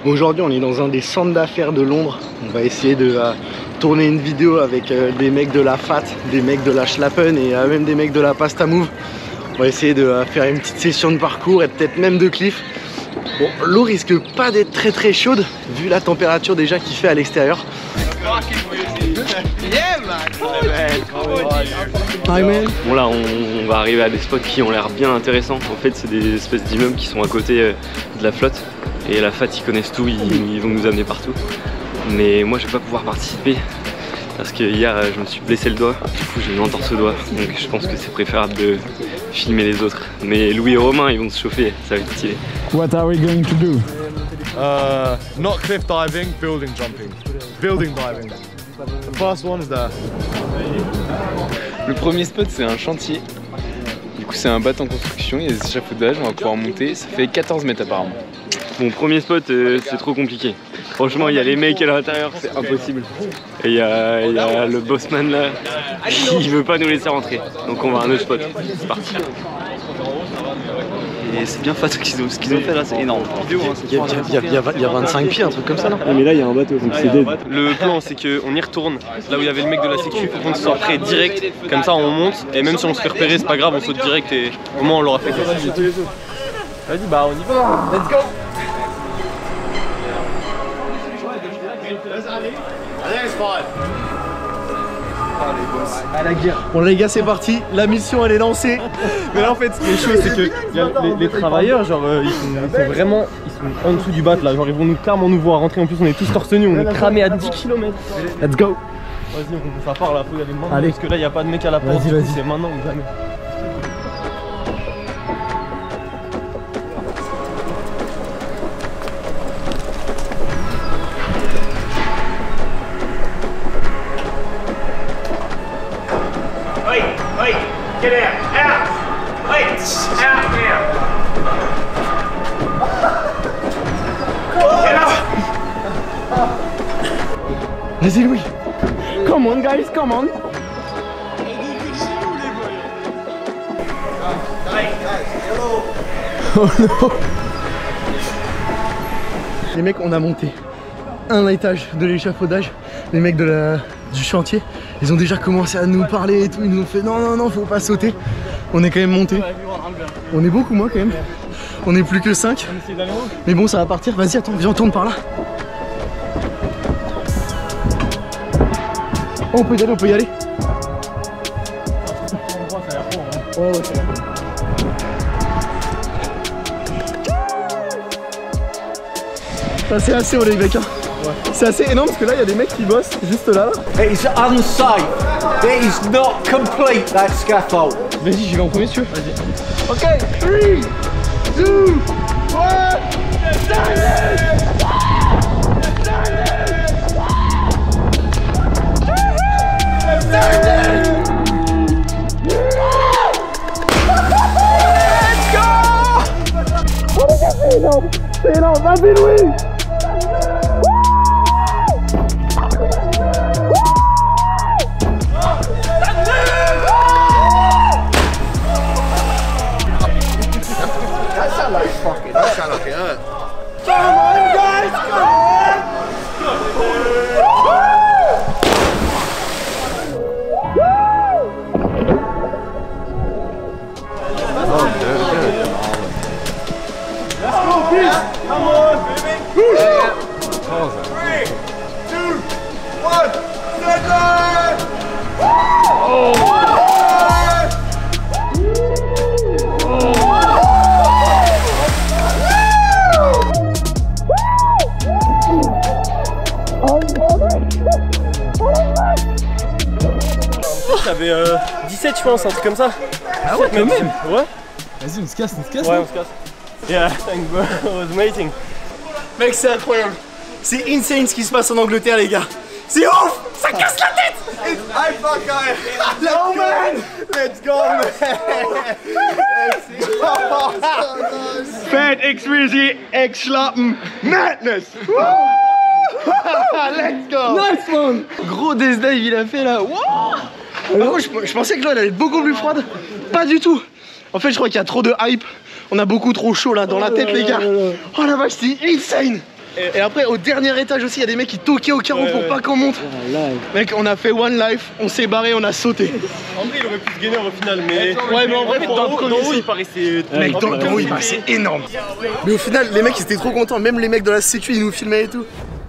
Aujourd'hui on est dans un des centres d'affaires de Londres. On va essayer de tourner une vidéo avec des mecs de la FAT, des mecs de la Schlappen et même des mecs de la Pasta Move. On va essayer de faire une petite session de parcours et peut-être même de cliff. Bon, l'eau risque pas d'être très chaude vu la température déjà qu'il fait à l'extérieur. Bon là on va arriver à des spots qui ont l'air bien intéressants. En fait c'est des espèces d'immeubles qui sont à côté de la flotte. Et la FAT ils connaissent tout, ils vont nous amener partout. Mais moi je vais pas pouvoir participer parce que hier je me suis blessé le doigt. Du coup j'ai une entorse au doigt. Donc je pense que c'est préférable de filmer les autres. Mais Louis et Romain ils vont se chauffer, ça va être stylé. What are we going to do? Not cliff diving, building jumping. Building diving. The first one is there. Le premier spot c'est un chantier. Du coup c'est un bateau en construction, il y a des échafaudages, on va pouvoir monter, ça fait 14 mètres apparemment. Bon, premier spot c'est trop compliqué. Franchement il y a les mecs à l'intérieur, c'est impossible. Et il y a le bossman là, qui veut pas nous laisser rentrer. Donc on va à un autre spot, c'est parti. Et c'est bien ce qu'ils ont fait là, c'est énorme. Il y a 25 pieds, un truc comme ça non? Mais là il y a un bateau, donc c'est dead. Le plan c'est qu'on y retourne là où il y avait le mec de la sécu, faut qu'on soit prêt direct, comme ça on monte et même si on se fait repérer c'est pas grave, on saute direct et au moins on l'aura fait. Vas-y, bah on y va. Let's go. À la guerre. Bon les gars c'est parti, la mission elle est lancée. Mais là en fait ce qui est chaud c'est que les travailleurs genre ils sont en dessous du bateau là, genre ils vont clairement nous voir rentrer, en plus on est tous torse nu, on est cramés à 10 km. Let's go. Vas-y on part là, faut y aller maintenant. Allez. Parce que là y a pas de mec à la porte, c'est maintenant ou jamais. Get out! Out! Wait! Out now! Get up! Vas-y Louis. Come on guys, come on. Oh non. Les mecs on a monté un étage de l'échafaudage. Les mecs du chantier, ils ont déjà commencé à nous parler et tout, ils nous ont fait non, faut pas sauter. On est quand même monté. On est beaucoup moins quand même. On est plus que 5. Mais bon ça va partir, vas-y attends, viens on tourne par là. Oh, on peut y aller, Ouais, ça va. Ça c'est assez haut les mecs hein. C'est assez énorme parce que là il y a des mecs qui bossent juste là. It is unsafe. It is not complete, that scaffold. Vas-y j'y vais en premier si tu veux. Vas-y. Ok, 3, 2, 1. C'est énorme, vas-y Louis. That sound like it hurt. Come on guys! Come on! Let's go, Pete! Come on, baby! 3, 2, 1, deadline! J'avais 17 je pense, un truc comme ça. Ah ouais quand même. Ouais. Vas-y on se casse. Ouais on se casse. Yeah, thanks bro, it was amazing. Mec c'est incroyable. C'est insane ce qui se passe en Angleterre les gars. C'est ouf. Ça casse la tête. I fuck No man. Let's go man. Let's go. Fat X-Rizzy X-Schlappen Madness. Let's go. Nice one. Gros death dive il a fait là. Wow. Par contre, je pensais que l'eau elle allait être beaucoup plus froide. Pas du tout. En fait je crois qu'il y a trop de hype. On a beaucoup trop chaud là dans la tête les gars. Oh la vache c'est insane. Et après au dernier étage aussi, il y a des mecs qui toquaient au carreau pour pas qu'on monte. Mec, on a fait one life, on s'est barré, on a sauté. En vrai, il aurait pu se gainer au final, mais. Ouais, mais en vrai, dans le haut, il paraissait. Mec, dans le haut, il paraissait énorme. Mais au final, les mecs ils étaient trop contents, même les mecs de la sécu ils nous filmaient et tout.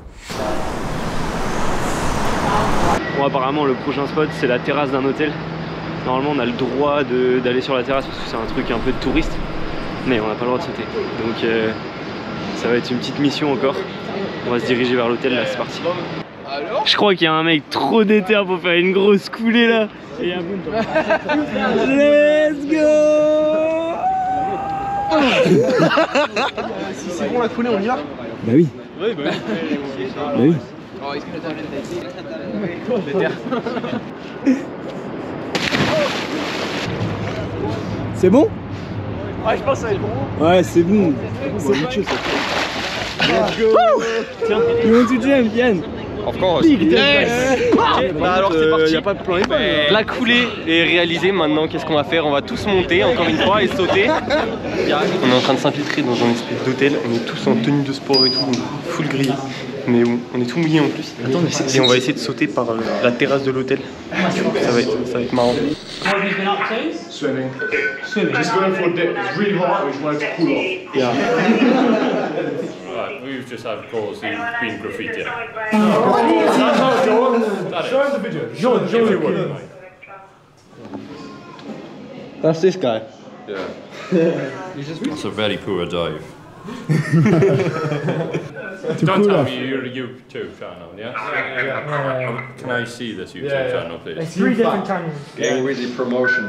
Bon, apparemment, le prochain spot c'est la terrasse d'un hôtel. Normalement, on a le droit d'aller sur la terrasse parce que c'est un truc un peu de touriste, mais on n'a pas le droit de sauter. Donc, ça va être une petite mission encore. On va se diriger vers l'hôtel là, c'est parti. Je crois qu'il y a un mec trop déter pour faire une grosse coulée là. Et un boom. Let's go. Si c'est bon la coulée, on y va? Bah oui. Oui, bah oui. Bah oui. C'est bon? Ouais, je pense que ça va être bon. Ouais, c'est bon. C'est bon. Let's go. You want to jump, Yann? Of course. Bah alors c'est parti. Y a pas de plan étoile. La coulée est réalisée. Maintenant, qu'est-ce qu'on va faire? On va tous monter encore une fois et sauter. On est en train de s'infiltrer dans un espèce d'hôtel. On est tous en tenue de sport et tout, full grillé. Mais bon, on est tout mouillé en plus. Attends, mais et on va essayer de sauter par la terrasse de l'hôtel. Ça va être marrant. Swimming. Just going for a dip. It's really hot. We just want it to cool off. Yeah. Right, we've just had calls who've been graffiti. Show him the video. Show him the video. That's this guy. Yeah. That's a very poor dive. Don't tell me you're a YouTube channel, yeah? Can I see this YouTube channel, please? It's 3 different channels. Getting with the promotion.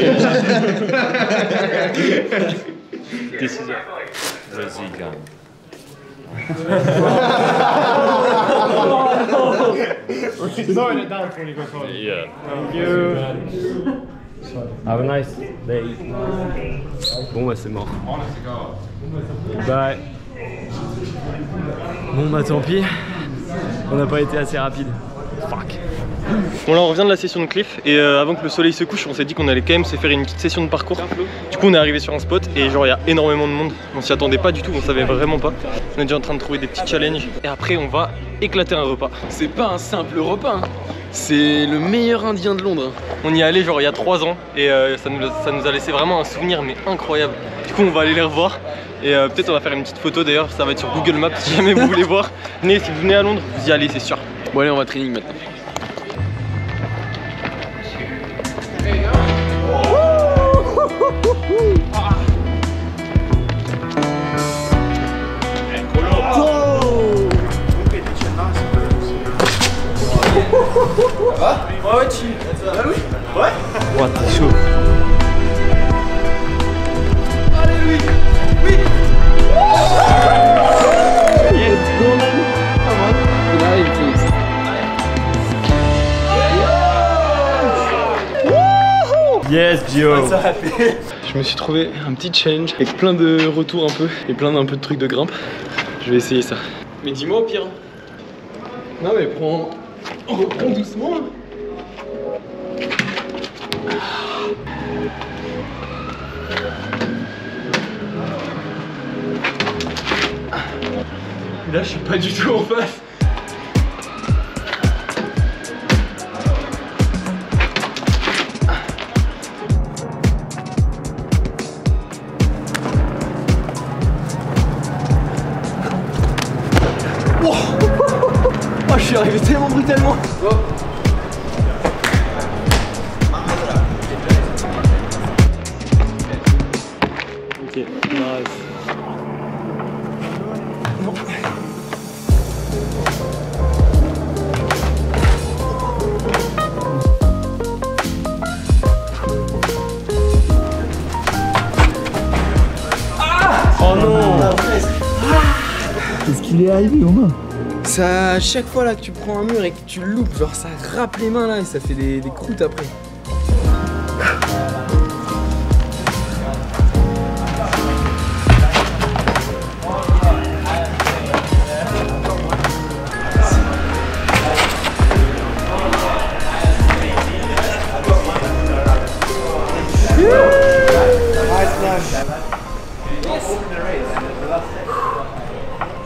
This is a Razigan. Slowing it down before you go forward. Yeah. Thank you. Have a nice day. Bon bah c'est mort. Bye. Bon bah tant pis. On n'a pas été assez rapide. Fuck. Bon là on revient de la session de cliff et avant que le soleil se couche on s'est dit qu'on allait quand même se faire une petite session de parcours. Du coup on est arrivé sur un spot et genre il y a énormément de monde. On s'y attendait pas du tout, on savait vraiment pas. On est déjà en train de trouver des petits challenges et après on va éclater un repas. C'est pas un simple repas, hein. C'est le meilleur indien de Londres. On y est allé genre il y a 3 ans et ça nous a laissé vraiment un souvenir mais incroyable. Du coup on va aller les revoir et peut-être on va faire une petite photo d'ailleurs, ça va être sur Google Maps si jamais vous voulez voir. Venez, si vous venez à Londres, vous y allez c'est sûr. Bon allez on va training maintenant. Ouais, tu. Ah oui? Ouais? Oh t'es chaud. Allez, oui! Oui! Yes. Yes, Gio. Je me suis trouvé un petit challenge avec plein de retours un peu et plein d'un peu de trucs de grimpe. Je vais essayer ça. Mais dis-moi au pire. Non mais prends doucement. Là je suis pas du tout en face. Oh, je suis arrivé tellement brutalement. Ok, nice. Oh non. Qu'est-ce qu'il est arrivé aux mains? Ça, à chaque fois là que tu prends un mur et que tu le loupes, genre ça râpe les mains là et ça fait des croûtes après.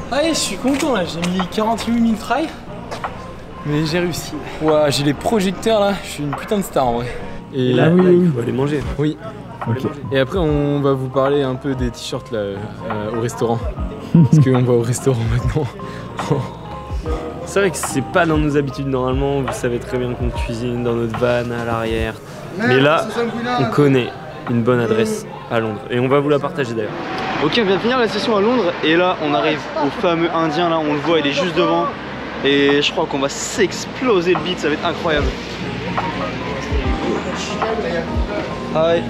Ouais, je suis content là, j'ai mis 48 000 try, mais j'ai réussi. Ouah, j'ai les projecteurs là, je suis une putain de star en vrai. Et là, il faut aller manger. Oui. Okay. Et après on va vous parler un peu des t-shirts là au restaurant. Parce qu'on va au restaurant maintenant. C'est vrai que c'est pas dans nos habitudes normalement, vous savez très bien qu'on cuisine dans notre van à l'arrière. Mais là, on connaît une bonne adresse à Londres et on va vous la partager d'ailleurs. Ok, on vient de finir la session à Londres et là on arrive au fameux Indien là, on le voit, il est juste devant. Et je crois qu'on va s'exploser le beat, ça va être incroyable. Hi.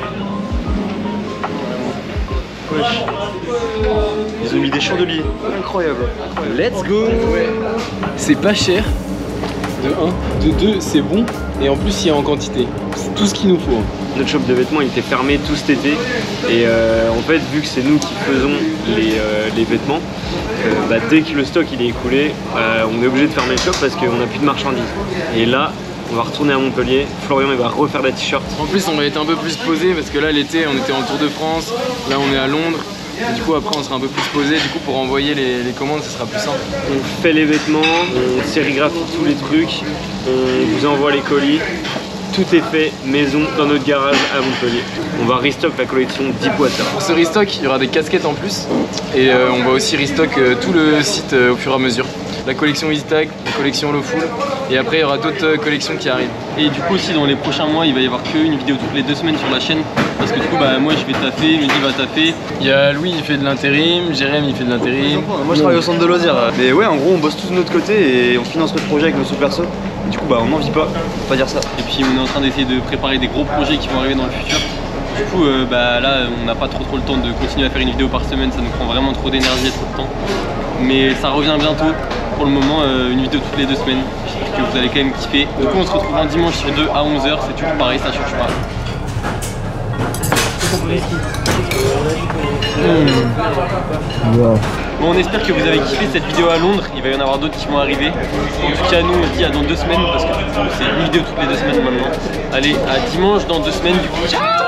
Wesh. Ils ont mis des chandeliers, incroyable. Let's go. C'est pas cher, de 1, de 2 c'est bon et en plus il y a en quantité. C'est tout ce qu'il nous faut. Notre shop de vêtements il était fermé tout cet été et en fait vu que c'est nous qui faisons les vêtements, bah, dès que le stock il est écoulé, on est obligé de fermer le shop parce qu'on n'a plus de marchandises. Et là on va retourner à Montpellier, Florian il va refaire la t-shirt. En plus on va être un peu plus posé parce que là l'été on était en Tour de France, là on est à Londres. Et du coup après on sera un peu plus posé, du coup pour envoyer les commandes ce sera plus simple. On fait les vêtements, on sérigraphie tous les trucs, on vous envoie les colis. Tout est fait maison dans notre garage à Montpellier. On va restock la collection Deepwater. Pour ce restock, il y aura des casquettes en plus et on va aussi restock tout le site au fur et à mesure. La collection EasyTag, la collection Lawful et après il y aura d'autres collections qui arrivent. Et du coup aussi dans les prochains mois il va y avoir qu'une vidéo toutes les 2 semaines sur la chaîne parce que du coup bah, moi je vais taffer, Mehdi va taffer. Il y a Louis il fait de l'intérim, Jérém il fait de l'intérim. Moi je travaille au centre de loisirs. Mais ouais en gros on bosse tous de notre côté et on finance notre projet avec nos sous-perso. Du coup bah on n'en vit pas, faut pas dire ça. Et puis on est en train d'essayer de préparer des gros projets qui vont arriver dans le futur. Du coup bah, là on n'a pas trop le temps de continuer à faire une vidéo par semaine, ça nous prend vraiment trop d'énergie et trop de temps. Mais ça revient bientôt. Pour le moment une vidéo toutes les 2 semaines. J'espère que vous allez quand même kiffer. Du coup on se retrouve un dimanche sur 2 à 11h, c'est toujours pareil, ça change pas. Wow. Bon on espère que vous avez kiffé cette vidéo à Londres, il va y en avoir d'autres qui vont arriver. En tout cas nous on se dit à dans 2 semaines parce que c'est une vidéo toutes les 2 semaines maintenant. Allez à dimanche dans 2 semaines du coup. Ciao.